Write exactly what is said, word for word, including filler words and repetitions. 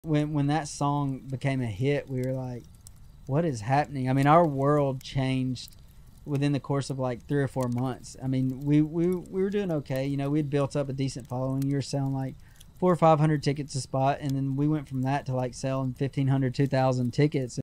when when that song became a hit, we were like, what is happening? I mean, our world changed within the course of like three or four months. I mean, we we, we were doing okay. You know, we'd built up a decent following. You were selling like four or five hundred tickets a spot, and then we went from that to like selling fifteen hundred, two thousand tickets.